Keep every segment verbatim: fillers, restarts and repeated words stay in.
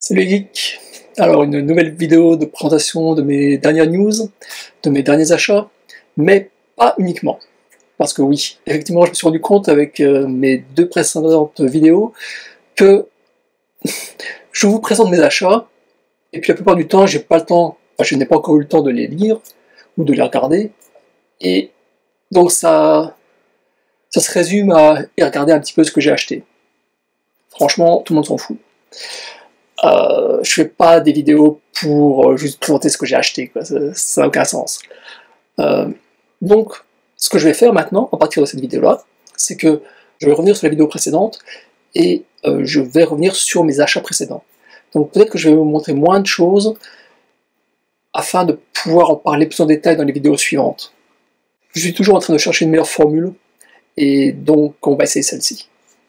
Salut les geeks. Alors une nouvelle vidéo de présentation de mes dernières news, de mes derniers achats, mais pas uniquement. Parce que oui, effectivement je me suis rendu compte avec euh, mes deux précédentes vidéos que je vous présente mes achats, et puis la plupart du temps j'ai pas le temps, enfin, je n'ai pas encore eu le temps de les lire, ou de les regarder, et donc ça, ça se résume à regarder un petit peu ce que j'ai acheté. Franchement, tout le monde s'en fout. Euh, je fais pas des vidéos pour euh, juste présenter ce que j'ai acheté, quoi. Ça n'a aucun sens. Euh, donc, ce que je vais faire maintenant, à partir de cette vidéo-là, c'est que je vais revenir sur la vidéo précédente et euh, je vais revenir sur mes achats précédents. Donc peut-être que je vais vous montrer moins de choses afin de pouvoir en parler plus en détail dans les vidéos suivantes. Je suis toujours en train de chercher une meilleure formule et donc on va essayer celle-ci.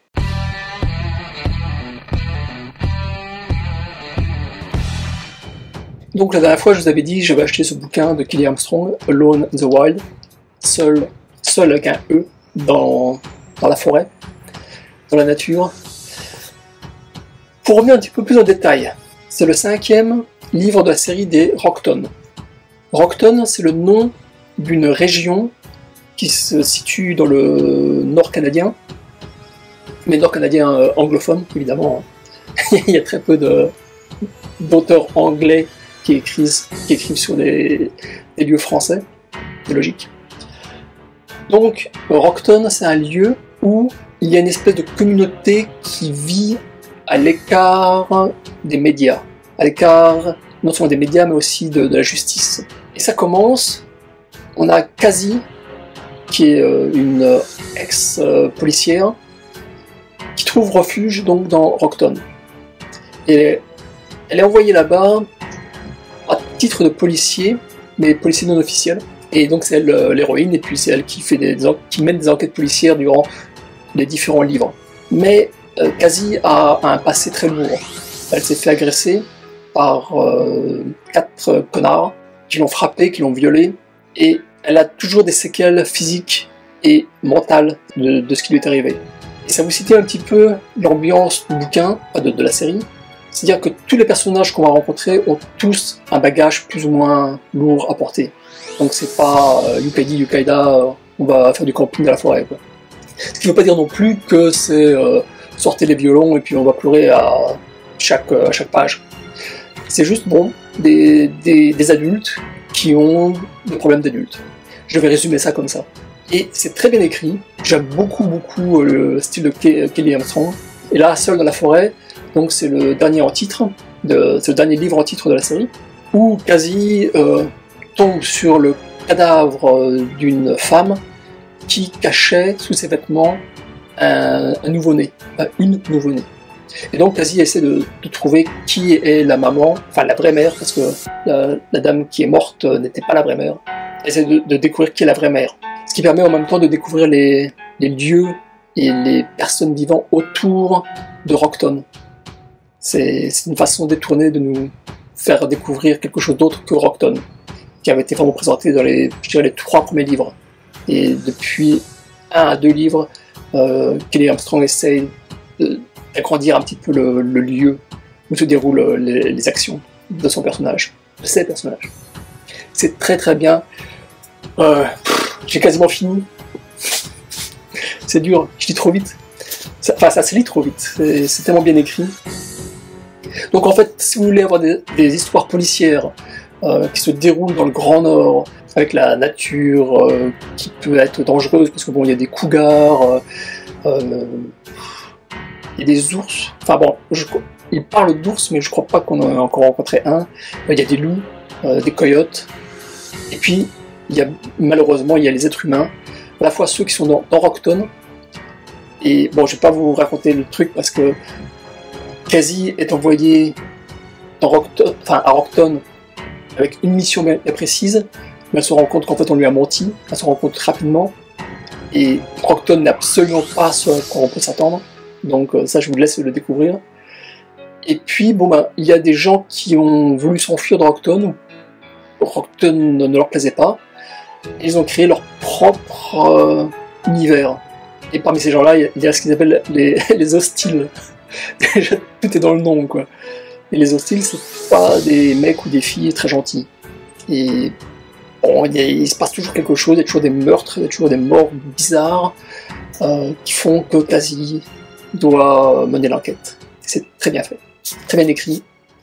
Donc la dernière fois, je vous avais dit que j'avais acheté ce bouquin de Kelly Armstrong, Alone in the Wild, seul, seul avec un E, dans, dans la forêt, dans la nature. Pour revenir un petit peu plus en détail, c'est le cinquième livre de la série des Rockton. Rockton, c'est le nom d'une région qui se situe dans le nord canadien, mais nord canadien euh, anglophone, évidemment. Il y a très peu de, d'auteurs anglais qui écrivent, qui écrivent sur des, des lieux français, c'est logique. Donc, Rockton, c'est un lieu où il y a une espèce de communauté qui vit à l'écart des médias, à l'écart non seulement des médias, mais aussi de, de la justice. Et ça commence, on a Cassie, qui est une ex-policière, qui trouve refuge donc dans Rockton. Et elle est envoyée là-bas à titre de policier, mais policier non officiel. Et donc c'est elle euh, l'héroïne, et puis c'est elle qui, fait des, qui mène des enquêtes policières durant les différents livres. Mais euh, Cassie a, a un passé très lourd. Elle s'est fait agresser par euh, quatre connards qui l'ont frappée, qui l'ont violée, et elle a toujours des séquelles physiques et mentales de, de ce qui lui est arrivé. Et ça vous cite un petit peu l'ambiance du bouquin, de, de la série. C'est-à-dire que tous les personnages qu'on va rencontrer ont tous un bagage plus ou moins lourd à porter. Donc c'est pas euh, Yukaidi, Yukaida, euh, on va faire du camping dans la forêt, quoi. Ce qui ne veut pas dire non plus que c'est euh, sortez les violons et puis on va pleurer à chaque, euh, à chaque page. C'est juste, bon, des, des, des adultes qui ont des problèmes d'adultes. Je vais résumer ça comme ça. Et c'est très bien écrit, j'aime beaucoup beaucoup le style de Kelly Armstrong. Et là, Seul dans la forêt, donc c'est le dernier en titre, de, c'est le dernier livre en titre de la série, où Cassie euh, tombe sur le cadavre d'une femme qui cachait sous ses vêtements un, un nouveau-né, enfin, une nouveau-née. Et donc Cassie essaie de, de trouver qui est la maman, enfin la vraie mère, parce que la, la dame qui est morte n'était pas la vraie mère. Elle essaie de, de découvrir qui est la vraie mère. Ce qui permet en même temps de découvrir les, les lieux et les personnes vivant autour de Rockton. C'est une façon détournée de nous faire découvrir quelque chose d'autre que Rockton, qui avait été vraiment présenté dans les, je dirais, les trois premiers livres. Et depuis un à deux livres, euh, Kelly Armstrong essaye d'agrandir un petit peu le, le lieu où se déroulent les, les actions de son personnage, de ses personnages. C'est très très bien. Euh, J'ai quasiment fini. C'est dur, je lis trop vite. Ça, enfin, ça se lit trop vite, c'est tellement bien écrit. Donc en fait, si vous voulez avoir des, des histoires policières euh, qui se déroulent dans le Grand Nord, avec la nature euh, qui peut être dangereuse, parce que bon, il y a des cougars, euh, euh, il y a des ours, enfin bon, je, il parle d'ours, mais je crois pas qu'on en a encore rencontré un. Il y a des loups, euh, des coyotes, et puis il y a, malheureusement, il y a les êtres humains, à la fois ceux qui sont dans, dans Rockton, et bon, je vais pas vous raconter le truc parce que Cassie est envoyée dans Rockton, enfin, à Rockton avec une mission bien précise, mais elle se rend compte qu'en fait on lui a menti, elle se rend compte rapidement, et Rockton n'est absolument pas ce à quoi on peut s'attendre, donc ça je vous laisse le découvrir. Et puis bon ben, il y a des gens qui ont voulu s'enfuir de Rockton, Rockton ne leur plaisait pas, et ils ont créé leur propre euh, univers. Et parmi ces gens-là, il y a ce qu'ils appellent les, les hostiles. Déjà, tout est dans le nom, quoi. Et les hostiles, c'est pas des mecs ou des filles très gentils. Et bon, il, y a, il se passe toujours quelque chose, il y a toujours des meurtres, il y a toujours des morts bizarres euh, qui font que Kazi doit mener l'enquête. C'est très bien fait, très bien écrit.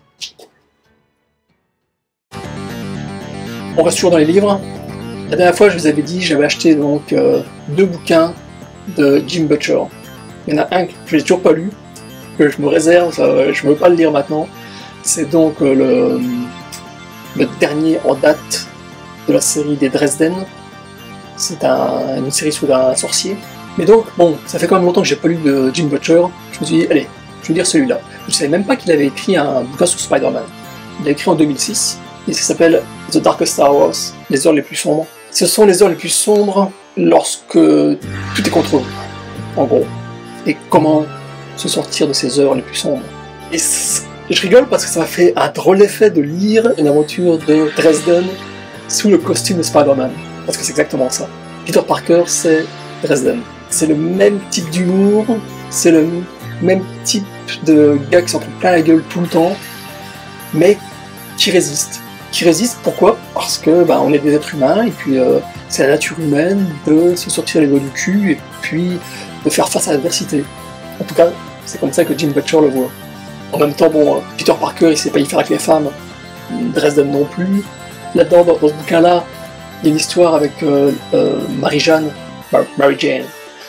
On reste toujours dans les livres. La dernière fois, je vous avais dit, j'avais acheté donc euh, deux bouquins de Jim Butcher. Il y en a un que je n'ai toujours pas lu, que je me réserve, euh, je ne veux pas le lire maintenant. C'est donc euh, le, le dernier en date de la série des Dresden. C'est un, une série sur un sorcier. Mais donc, bon, ça fait quand même longtemps que j'ai pas lu de Jim Butcher. Je me suis dit, allez, je vais lire celui-là. Je ne savais même pas qu'il avait écrit un bouquin sur Spider-Man. Il l'a écrit en deux mille six, et ça s'appelle The Darkest Hours, les heures les plus sombres. Ce sont les heures les plus sombres lorsque tout est contre vous, en gros. Et comment se sortir de ces heures les plus sombres. Et je rigole parce que ça m'a fait un drôle d'effet de lire une aventure de Dresden sous le costume de Spider-Man. Parce que c'est exactement ça. Peter Parker, c'est Dresden. C'est le même type d'humour, c'est le même type de gars qui s'en prend plein la gueule tout le temps, mais qui résiste. Qui résiste, pourquoi? Parce que bah, on est des êtres humains, et puis euh, c'est la nature humaine de se sortir les doigts du cul, et puis de faire face à l'adversité. En tout cas, c'est comme ça que Jim Butcher le voit. En même temps, bon, Peter Parker, il sait pas y faire avec les femmes, Dresden non plus. Là-dedans, dans, dans ce bouquin-là, il y a une histoire avec euh, euh, Marie-Jeanne, Mar Mary Jane,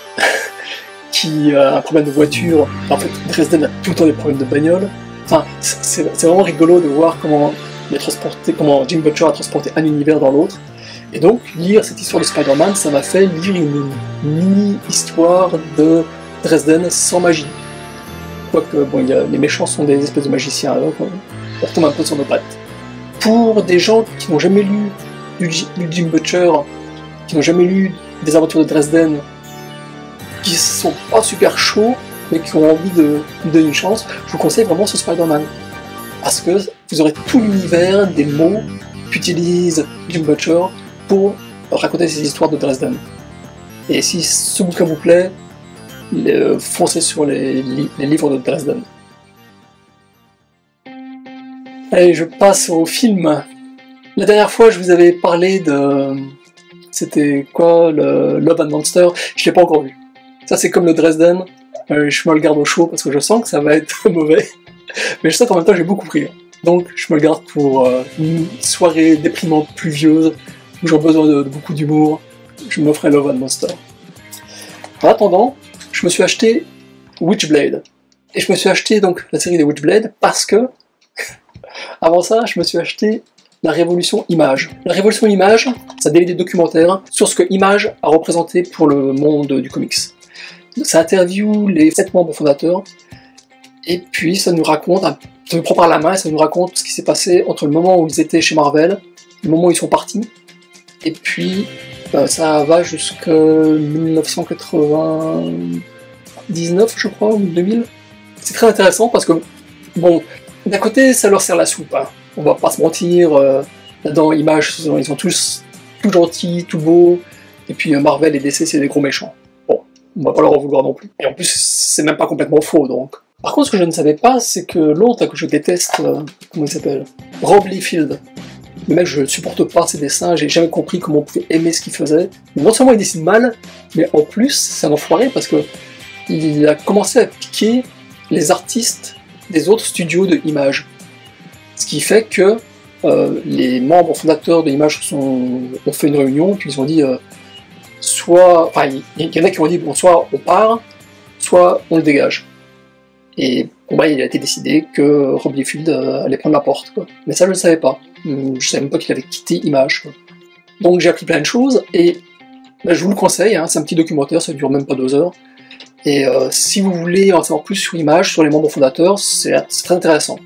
qui a un problème de voiture. En fait, Dresden a tout le temps des problèmes de bagnole. Enfin, c'est vraiment rigolo de voir comment, il a transporté, comment Jim Butcher a transporté un univers dans l'autre. Et donc, lire cette histoire de Spider-Man, ça m'a fait lire une mini-histoire de Dresden sans magie. Quoique, bon, il y a, les méchants sont des espèces de magiciens, alors on retombe un peu sur nos pattes. Pour des gens qui n'ont jamais lu du, du Jim Butcher, qui n'ont jamais lu des aventures de Dresden, qui sont pas super chauds, mais qui ont envie de lui donner une chance, je vous conseille vraiment ce Spider-Man. Parce que vous aurez tout l'univers des mots qu'utilise Jim Butcher pour raconter ces histoires de Dresden. Et si ce bouquin vous plaît, les, foncez sur les, li les livres de Dresden. Allez, je passe au film. La dernière fois, je vous avais parlé de... C'était quoi, le Love and Monster? Je l'ai pas encore vu. Ça, c'est comme le Dresden. Euh, je me le garde au chaud parce que je sens que ça va être mauvais. Mais je sais qu'en même temps, j'ai beaucoup rire. Donc, je me le garde pour euh, une soirée déprimante, pluvieuse, où j'ai besoin de, de beaucoup d'humour. Je m'offrais Love and Monster. En attendant, je me suis acheté Witchblade. Et je me suis acheté donc la série des Witchblade parce que, avant ça, je me suis acheté la Révolution Image. La Révolution Image, ça délie des documentaires sur ce que Image a représenté pour le monde du comics. Ça interviewe les sept membres fondateurs, et puis ça nous raconte, ça nous prend par la main et ça nous raconte ce qui s'est passé entre le moment où ils étaient chez Marvel, le moment où ils sont partis, et puis euh, ça va jusqu'à mille neuf cent quatre-vingt-dix-neuf, je crois, ou deux mille. C'est très intéressant parce que, bon, d'un côté, ça leur sert la soupe, hein. On va pas se mentir, euh, là-dedans, Image, ils sont tous tout gentils, tout beaux, et puis euh, Marvel et D C, c'est des gros méchants. Bon, on va pas leur en vouloir non plus. Et en plus, c'est même pas complètement faux, donc. Par contre, ce que je ne savais pas, c'est que l'autre que je déteste, euh, comment il s'appelle, Rob Liefeld, le mec, je ne supporte pas ses dessins, j'ai jamais compris comment on pouvait aimer ce qu'il faisait. Mais non seulement il dessine mal, mais en plus, c'est un enfoiré parce que il a commencé à piquer les artistes des autres studios de Image. Ce qui fait que euh, les membres fondateurs de Image sont, ont fait une réunion, puis ils ont dit euh, soit, enfin, il y en a qui ont dit bon, soit on part, soit on le dégage. Et bon, bah, il a été décidé que Rob Liefeld euh, allait prendre la porte, quoi. Mais ça je ne le savais pas. Je savais même pas qu'il avait quitté Image, quoi. Donc j'ai appris plein de choses et bah, je vous le conseille, hein, c'est un petit documentaire, ça dure même pas deux heures. Et euh, si vous voulez en savoir plus sur Image, sur les membres fondateurs, c'est très intéressant.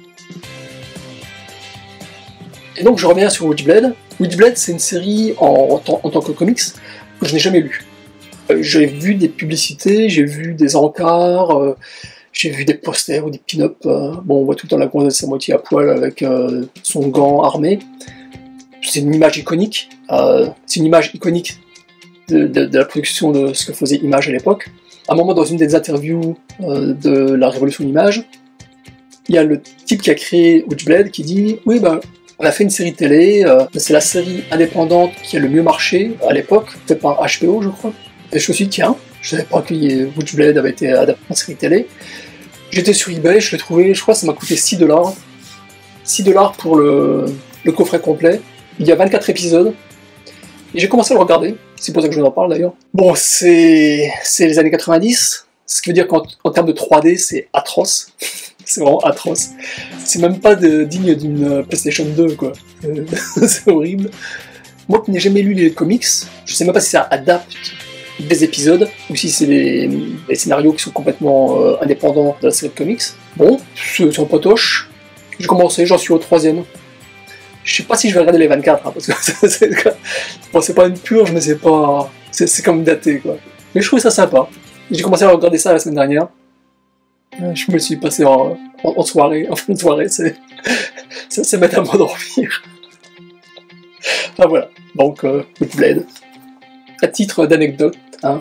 Et donc je reviens sur Witchblade. Witchblade, c'est une série en, en, en tant que comics que je n'ai jamais lu. Euh, j'ai vu des publicités, j'ai vu des encarts, euh, j'ai vu des posters ou des pin-up. Euh, bon, on voit tout le temps la gonzesse à moitié à poil avec euh, son gant armé. C'est une image iconique. Euh, c'est une image iconique de, de, de la production de ce que faisait Image à l'époque. À un moment, dans une des interviews euh, de la Révolution Image, il y a le type qui a créé Witchblade qui dit « Oui, ben, on a fait une série télé, euh, c'est la série indépendante qui a le mieux marché à l'époque, faite par H B O, je crois. » Et je me suis dit « Tiens, je savais pas que Witchblade avait été adapté en série télé. » J'étais sur eBay, je l'ai trouvé, je crois que ça m'a coûté six dollars. six dollars pour le, le coffret complet. Il y a vingt-quatre épisodes. Et j'ai commencé à le regarder, c'est pour ça que je vous en parle d'ailleurs. Bon, c'est les années quatre-vingt-dix, ce qui veut dire qu'en en termes de trois D, c'est atroce. C'est vraiment atroce. C'est même pas de, digne d'une PlayStation deux, quoi. Euh, c'est horrible. Moi qui n'ai jamais lu les comics, je sais même pas si ça adapte des épisodes, ou si c'est des, des scénarios qui sont complètement euh, indépendants de la série de comics. Bon, c'est un potoche. J'ai commencé, j'en suis au troisième. Je sais pas si je vais regarder les vingt-quatre, hein, parce que c'est bon, pas une purge, mais c'est pas... C'est comme daté, quoi. Mais je trouve ça sympa. J'ai commencé à regarder ça la semaine dernière. Je me suis passé en, en, en soirée, en fin de soirée, c'est... ça, ça m'aide à m'endormir. Ah voilà, donc, euh, Witchblade. À titre d'anecdote, hein.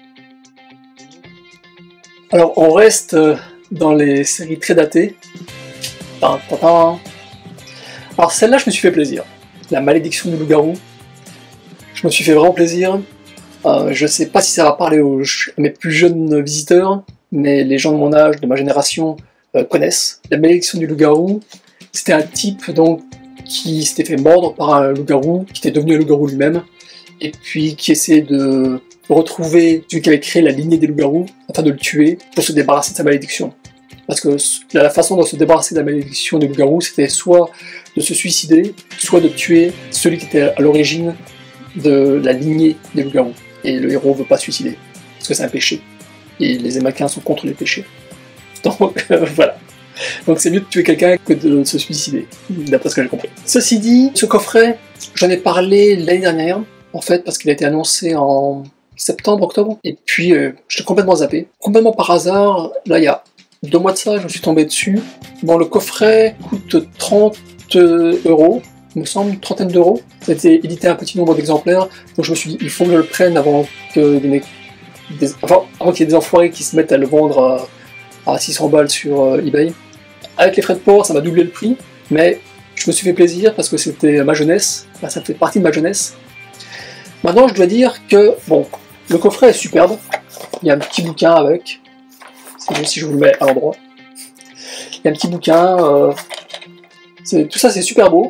Alors, on reste dans les séries très datées. Tin, tin, tin. Alors celle-là, je me suis fait plaisir. La malédiction du loup-garou. Je me suis fait vraiment plaisir. Euh, je sais pas si ça va parler aux, à mes plus jeunes visiteurs, mais les gens de mon âge, de ma génération, euh, connaissent. La malédiction du loup-garou, c'était un type donc qui s'était fait mordre par un loup-garou, qui était devenu un loup-garou lui-même, et puis qui essayait de retrouver celui qui avait créé la lignée des loups-garous, afin de le tuer, pour se débarrasser de sa malédiction. Parce que la façon de se débarrasser de la malédiction des loups-garous, c'était soit de se suicider, soit de tuer celui qui était à l'origine de la lignée des loups-garous. Et le héros ne veut pas se suicider, parce que c'est un péché. Et les Émaquins sont contre les péchés. Donc euh, voilà. Donc c'est mieux de tuer quelqu'un que de se suicider, d'après ce que j'ai compris. Ceci dit, ce coffret, j'en ai parlé l'année dernière, en fait, parce qu'il a été annoncé en septembre, octobre, et puis euh, je l'ai complètement zappé. Complètement par hasard, là il y a deux mois de ça, je me suis tombé dessus. Bon, le coffret coûte trente euros, il me semble, une trentaine d'euros. Ça a été édité un petit nombre d'exemplaires, donc je me suis dit, il faut que je le prenne avant que des, des, enfin, avant qu'il y ait des enfoirés qui se mettent à le vendre à, à six cents balles sur euh, eBay. Avec les frais de port, ça m'a doublé le prix, mais je me suis fait plaisir parce que c'était ma jeunesse, enfin, ça fait partie de ma jeunesse. Maintenant, je dois dire que, bon, le coffret est superbe, il y a un petit bouquin avec, si je vous le mets à l'endroit. Il y a un petit bouquin, euh, tout ça c'est super beau.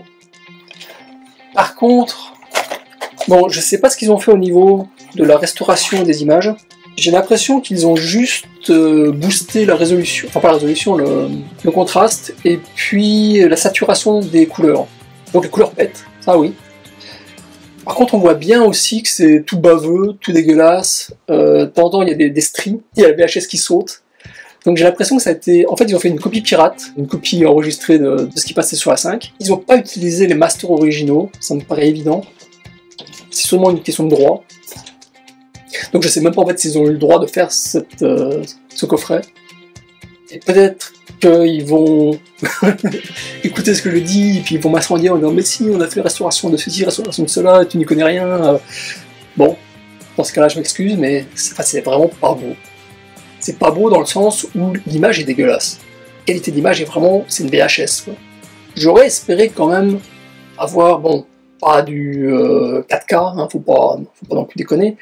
Par contre, bon, je sais pas ce qu'ils ont fait au niveau de la restauration des images. J'ai l'impression qu'ils ont juste euh, boosté la résolution, enfin pas la résolution, le, le contraste, et puis la saturation des couleurs. Donc les couleurs pètent, ça oui. Par contre, on voit bien aussi que c'est tout baveux, tout dégueulasse. Euh, de temps en temps, il y a des, des stries, il y a la V H S qui saute. Donc j'ai l'impression que ça a été... En fait, ils ont fait une copie pirate, une copie enregistrée de, de ce qui passait sur la cinq. Ils n'ont pas utilisé les masters originaux, ça me paraît évident. C'est seulement une question de droit. Donc je sais même pas en fait s'ils ont eu le droit de faire cette, euh, ce coffret. Et peut-être qu'ils vont écouter ce que je dis, et puis ils vont m'incendier en disant « Mais si, on a fait restauration de ceci, restauration de cela, et tu n'y connais rien. » Bon, dans ce cas-là, je m'excuse, mais c'est vraiment pas beau. C'est pas beau dans le sens où l'image est dégueulasse. La qualité d'image est vraiment... c'est une V H S. J'aurais espéré quand même avoir, bon, pas du euh, quatre K, hein, faut pas, faut pas non plus déconner,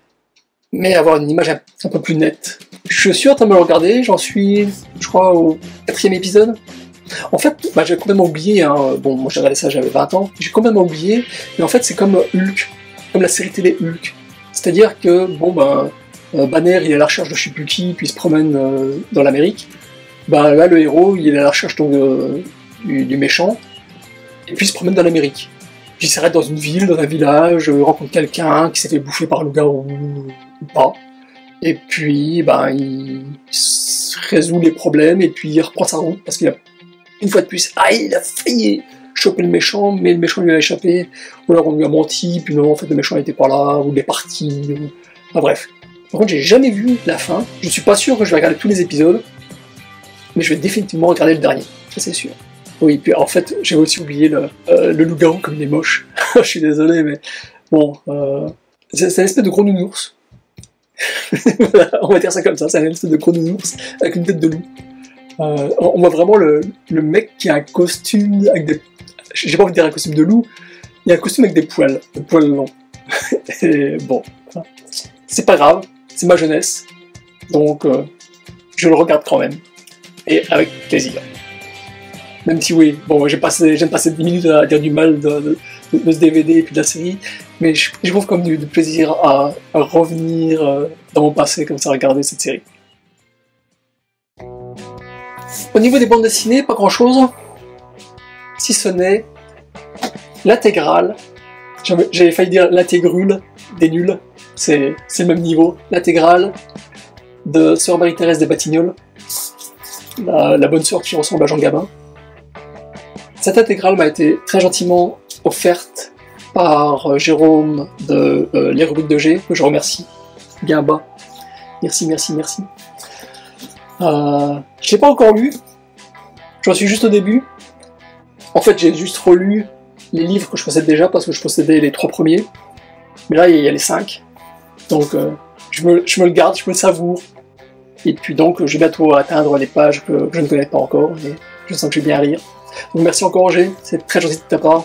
mais avoir une image un, un peu plus nette. Je suis en train de me le regarder, j'en suis, je crois, au quatrième épisode. En fait, bah, j'avais complètement oublié, hein, bon, moi j'ai regardé ça, j'avais vingt ans, j'ai complètement oublié, mais en fait c'est comme Hulk, comme la série télé Hulk. C'est-à-dire que, bon, ben, euh, Banner, il est à la recherche de je sais plus qui, puis il se promène euh, dans l'Amérique. Ben là, le héros, il est à la recherche donc, euh, du, du méchant, et puis il se promène dans l'Amérique. Puis il s'arrête dans une ville, dans un village, euh, rencontre quelqu'un qui s'est fait bouffer par le loup-garou, ou pas. Et puis, ben, il résout les problèmes, et puis il reprend sa route, parce qu'il a, une fois de plus, ah, il a failli choper le méchant, mais le méchant lui a échappé, ou alors on lui a menti, puis non, en fait, le méchant n'était pas là, ou il est parti, ou... enfin bref. Par contre, j'ai jamais vu la fin, je suis pas sûr que je vais regarder tous les épisodes, mais je vais définitivement regarder le dernier, ça c'est sûr. Oui, puis en fait, j'ai aussi oublié le, euh, le loup-garou comme il est moche. Je suis désolé, mais bon, euh, c'est un espèce de gros nounours. Voilà, on va dire ça comme ça, c'est un espèce de gros nounours avec une tête de loup. Euh, on voit vraiment le, le mec qui a un costume avec des... J'ai pas envie de dire un costume de loup, il y a un costume avec des poils, des poils longs. Et bon, c'est pas grave, c'est ma jeunesse, donc euh, je le regarde quand même, et avec plaisir. Même si oui, bon, j'ai passé, j'aime passer dix minutes à dire du mal de, de, de ce D V D et puis de la série, mais je, je trouve comme du, du plaisir à, à revenir euh, dans mon passé comme ça, à regarder cette série. Au niveau des bandes dessinées, pas grand chose, si ce n'est l'intégrale. J'avais failli dire l'intégrule des nuls, c'est le même niveau. L'intégrale de Sœur Marie-Thérèse des Batignolles, la, la bonne sœur qui ressemble à Jean Gabin. Cette intégrale m'a été très gentiment offerte par euh, Jérôme de euh, Les Rubriques de G, que je remercie bien bas. Merci, merci, merci. Euh, je l'ai pas encore lu, j'en suis juste au début. En fait, j'ai juste relu les livres que je possède déjà, parce que je possédais les trois premiers. Mais là, il y a les cinq. Donc, euh, je, me, je me le garde, je me le savoure. Et puis donc, je vais bientôt atteindre les pages que, que je ne connais pas encore, et je sens que je vais bien lire. Donc merci encore, Roger, c'est très gentil de ta part.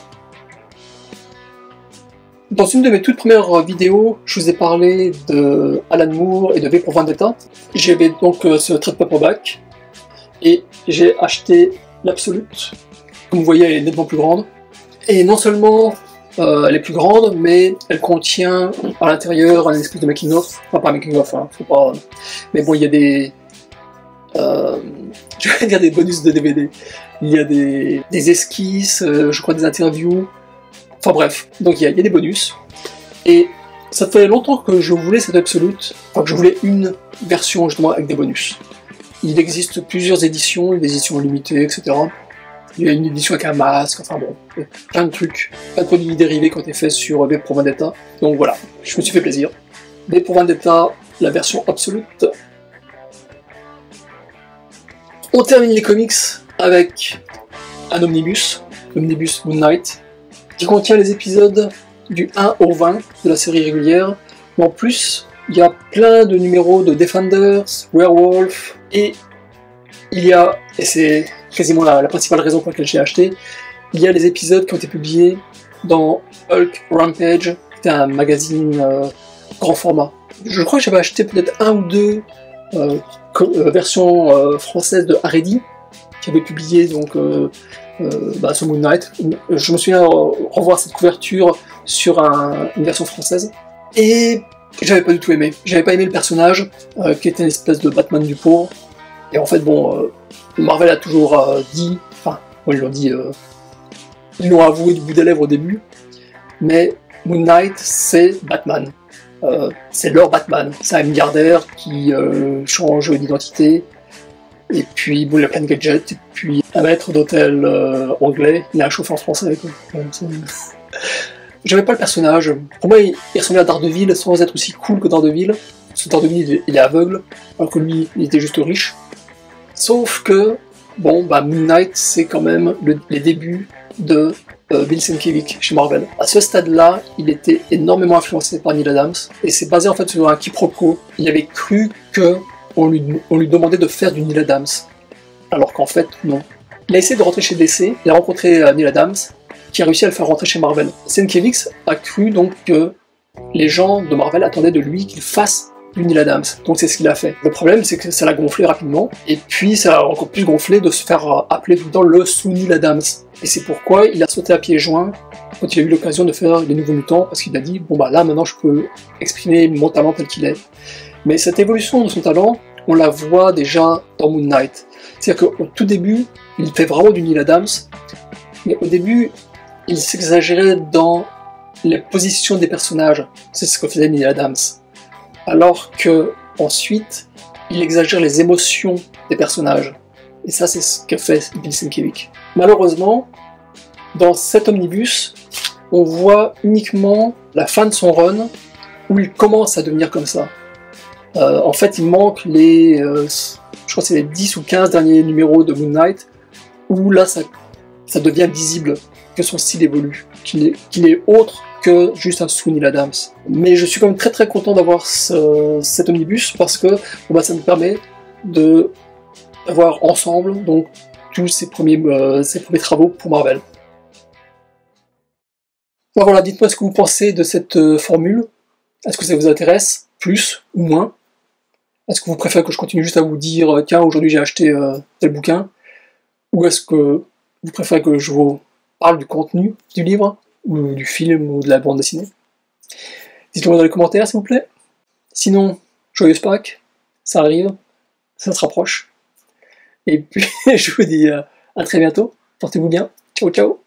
Dans une de mes toutes premières vidéos, je vous ai parlé de Alan Moore et de V pour Vendetta. J'avais donc euh, ce trade paperback, et j'ai acheté l'Absolute. Comme vous voyez, elle est nettement plus grande. Et non seulement euh, elle est plus grande, mais elle contient à l'intérieur un espèce de making-of. Enfin, pas un making-of, hein, faut pas... Mais bon, il y a des... Euh, je vais dire des bonus de D V D. Il y a des, des esquisses, euh, je crois des interviews. Enfin bref, donc il y, a, il y a des bonus. Et ça fait longtemps que je voulais cette Absolute, enfin que je voulais une version justement avec des bonus. Il existe plusieurs éditions, des éditions limitées, et cetera. Il y a une édition avec un masque, enfin bon, plein de trucs, plein de produits dérivés qui ont été faits sur V pour Vendetta. Donc voilà, je me suis fait plaisir. V pour Vendetta, la version Absolute. On termine les comics avec un omnibus, l'omnibus Moon Knight, qui contient les épisodes du un au vingt de la série régulière, mais en plus, il y a plein de numéros de Defenders, Werewolf, et il y a, et c'est quasiment la, la principale raison pour laquelle j'ai acheté, il y a les épisodes qui ont été publiés dans Hulk Rampage, qui est un magazine euh, grand format. Je crois que j'avais acheté peut-être un ou deux euh, euh, versions euh, françaises de Haredi, qui avait publié donc euh, euh, bah, sur Moon Knight. Je me souviens revoir cette couverture sur un, une version française, et j'avais pas du tout aimé. J'avais pas aimé le personnage, euh, qui était une espèce de Batman du pauvre. Et en fait, bon, euh, Marvel a toujours euh, dit, enfin, bon, ils l'ont dit, euh, ils l'ont avoué du bout des lèvres au début, mais Moon Knight, c'est Batman. Euh, c'est leur Batman. C'est un milliardaire qui euh, change d'identité, et puis bon, il a plein de gadgets, et puis un maître d'hôtel euh, anglais, il a un chauffeur français. Bon, j'aimais pas le personnage. Pour moi, il, il ressemblait à Daredevil sans être aussi cool que Daredevil. Parce que Daredevil, il est aveugle, alors que lui, il était juste riche. Sauf que, bon, bah, Moon Knight, c'est quand même le, les débuts de euh, Bill Sienkiewicz chez Marvel. À ce stade-là, il était énormément influencé par Neil Adams, et c'est basé en fait sur un quiproquo. Il avait cru que on lui, on lui demandait de faire du Neil Adams, alors qu'en fait, non. Il a essayé de rentrer chez D C, il a rencontré euh, Neil Adams, qui a réussi à le faire rentrer chez Marvel. Sienkiewicz a cru donc que les gens de Marvel attendaient de lui qu'il fasse du Neil Adams, donc c'est ce qu'il a fait. Le problème, c'est que ça l'a gonflé rapidement, et puis ça a encore plus gonflé de se faire appeler tout le temps le sous Neil Adams. Et c'est pourquoi il a sauté à pieds joints quand il a eu l'occasion de faire les Nouveaux Mutants, parce qu'il a dit, bon bah là maintenant je peux exprimer mon talent tel qu'il est. Mais cette évolution de son talent, on la voit déjà dans Moon Knight. C'est-à-dire qu'au tout début, il fait vraiment du Neil Adams, mais au début, il s'exagérait dans les positions des personnages. C'est ce que faisait Neil Adams. Alors que ensuite, il exagère les émotions des personnages. Et ça, c'est ce qu'a fait Bill Sienkiewicz. Malheureusement, dans cet omnibus, on voit uniquement la fin de son run, où il commence à devenir comme ça. Euh, en fait, il manque les, euh, je crois que c'est les dix ou quinze derniers numéros de Moon Knight, où là, ça, ça devient visible que son style évolue, qu'il est, qu'il est autre que juste un sous Neil Adams. Mais je suis quand même très très content d'avoir ce, cet omnibus, parce que bon, bah, ça me permet de avoir ensemble donc tous ces premiers, euh, ces premiers travaux pour Marvel. Ben voilà, dites-moi ce que vous pensez de cette euh, formule. Est-ce que ça vous intéresse, plus ou moins? Est-ce que vous préférez que je continue juste à vous dire tiens, aujourd'hui j'ai acheté euh, tel bouquin? Ou est-ce que vous préférez que je vous parle du contenu du livre, ou du film, ou de la bande dessinée? Dites-le-moi dans les commentaires s'il vous plaît. Sinon, joyeuse Pâques, ça arrive, ça se rapproche. Et puis je vous dis à très bientôt, portez-vous bien, ciao ciao.